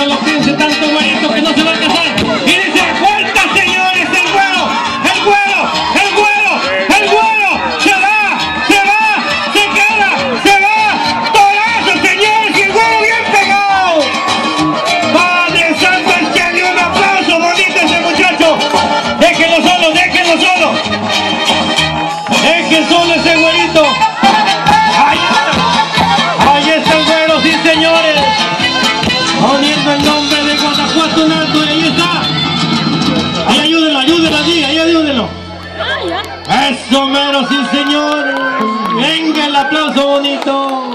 no lo piense tanto, güerito, que no se va a casar. Y dice, ¡vuelta, señores! ¡El güero! ¡El güero! ¡El güero! ¡El güero! ¡Se va! ¡Se va! ¡Se queda! ¡Se va! ¡Torazo, señores! ¡Y el güero bien pegado! ¡Padre Santo, échale un aplauso bonito a ese muchacho! ¡Déjenlo solo! ¡Déjenlo solo! ¡Dejen solo ese güerito! ¡Ahí está el güero, sí, señores! Poniendo el nombre de Guanajuato en alto, y ahí está. Ahí ayúdenlo, ayúdenlo allí, ahí ayúdenlo. Eso mero, sí, señores. Venga el aplauso bonito.